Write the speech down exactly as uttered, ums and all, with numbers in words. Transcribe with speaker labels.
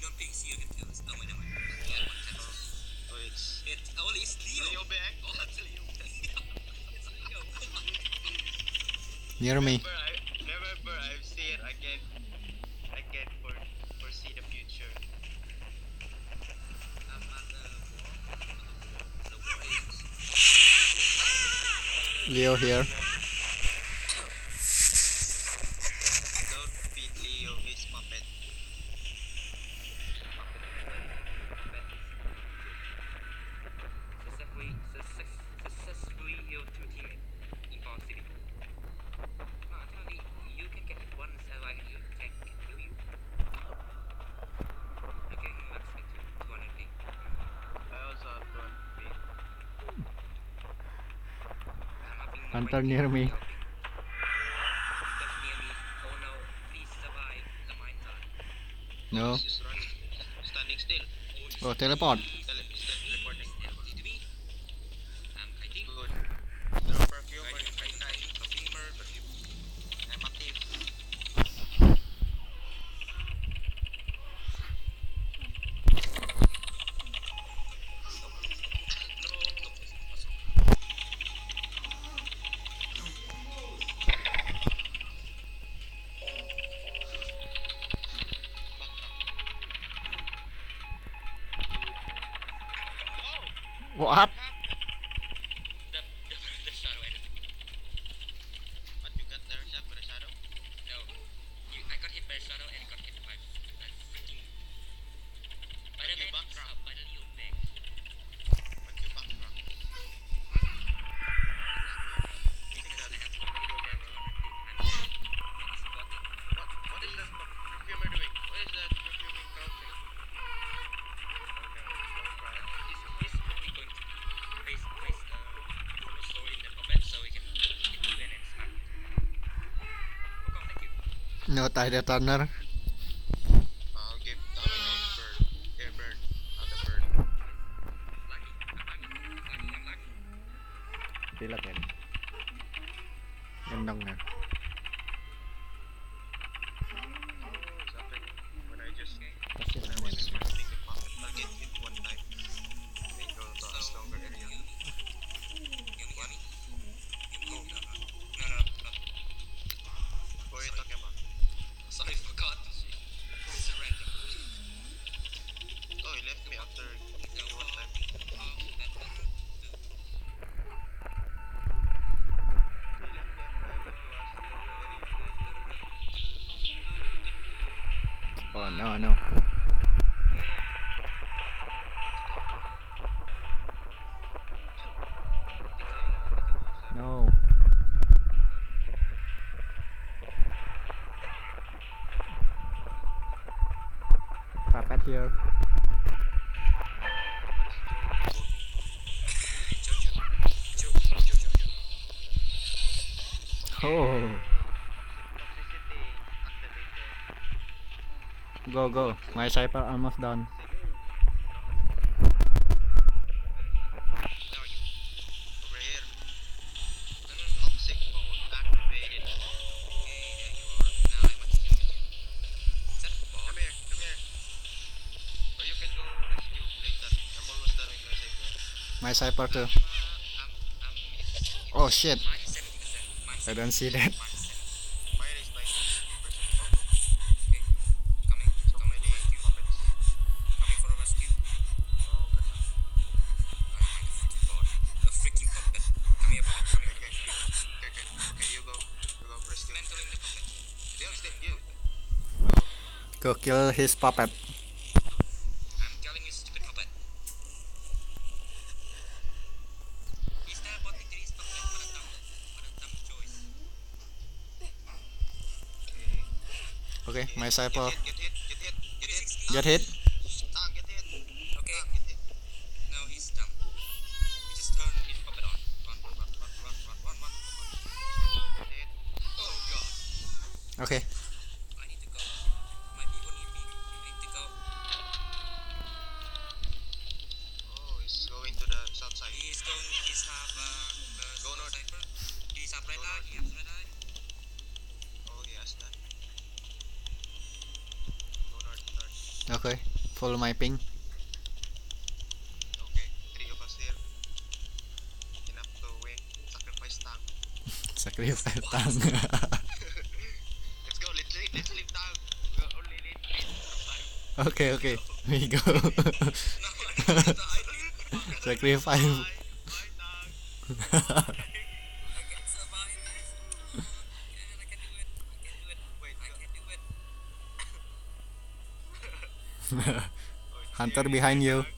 Speaker 1: Oh, it's it's only it's Leo. Leo back. Oh, that's Leo. It's Leo.
Speaker 2: Near me.
Speaker 1: Remember, I remember I've seen I can I can for, foresee the future. I'm on the wall. The wall is
Speaker 2: Leo here.
Speaker 1: don't feed Leo his puppet. Successfully, success, successfully healed two teammates in Ball City. No, actually, you can get it once, uh, like you can, can kill you. Okay, max get to two hundred ping. I also have two hundred ping. I'm upping my
Speaker 2: Hunter
Speaker 1: rank
Speaker 2: near me.
Speaker 1: Just near me. Oh no, please survive the mine time.
Speaker 2: No.
Speaker 1: He's running. Standing still.
Speaker 2: Oh, teleport.
Speaker 1: Tele he's teleporting. Teleporting to me. I'm kiting. Good. Throw perfume or you kite kite. Perfumer, perfume. I'm active.
Speaker 2: What?
Speaker 1: The, the, the shadow enemy. What you got there? Shot by the shadow? No. You, I got hit by the shadow and got hit by by freaking by the back drop, by the little bag. What you back drop? What what is that perfumer doing? What is that perfuming crouching? He's, he's probably going to place place uh thermal store in the puppet so we can hit you and then smack it. Oh, thank you.
Speaker 2: No tie detonator.
Speaker 1: I'll give Domino bird. Yeah, bird. On the bird. Lucky. I'm lucky. Lucky, I'm lucky.
Speaker 2: Pila pen. Gandang na.
Speaker 1: Oh, it's happening. When I just
Speaker 2: Kasi
Speaker 1: when I was smarting the puppet, I'll get hit one time. Then go to a stronger area. What? Oh, no, no. No, no, no. What are you talking about? Sorry, forgot. Surrender. Oh, he left me after hitting me one time.
Speaker 2: Oh no no. No. Puppet here. Oh. Go go. My sniper almost done.
Speaker 1: Over here. Toxic mode activated. Okay, there you are. Now I want to kill you. Set ball. Come here, come here. Or you can go rescue later. I'm almost done with my save.
Speaker 2: My sniper too.
Speaker 1: Um, uh, um, um, it's,
Speaker 2: Oh shit.
Speaker 1: minus seventy percent. Minus
Speaker 2: I don't see that.
Speaker 1: minus seventy. Mine is ninety percent. Oh, oh. Okay. Coming. So many puppets. Coming for a rescue. Oh, good. Oh my freaking god. The freaking puppet. Come here, puppet. Come here. Okay, okay. Okay, okay. Okay, you go. You go rescue. Mentoring the puppet. Still, still, you. Go.
Speaker 2: Go kill his puppet.
Speaker 1: I'm killing you, stupid puppet. Is there a button to this puppet? What a dumb, what a dumb choice.
Speaker 2: Okay, my
Speaker 1: Get
Speaker 2: sniper.
Speaker 1: hit, get hit, get hit, get hit.
Speaker 2: Get hit.
Speaker 1: Ah, get hit. Okay. Ah, get hit. No, he's dumb. We just turn his puppet on. Run, run, run, run, run, run, run, run, run. Get hit. Oh god.
Speaker 2: Okay.
Speaker 1: I need to go. My people need me. I need to go. Oh, he's going to the south side. He's going. He's have uh, uh go north. Cipher. He's have red eye. He has red eye. Oh, he has that. Go north, north.
Speaker 2: Okay. Follow my ping.
Speaker 1: Okay, three of us here. Enough to win. Sacrifice tank.
Speaker 2: Sacrifice tang.
Speaker 1: Let's go. Let's leave. Let's leave tank. We only need need survive.
Speaker 2: Okay, okay. We go.
Speaker 1: No, I need to. I need.
Speaker 2: Sacrifice.
Speaker 1: Bye. Bye tank. I can survive this. Yeah, I can do it. I can do it. Wait, I can do it.
Speaker 2: Hunter behind you.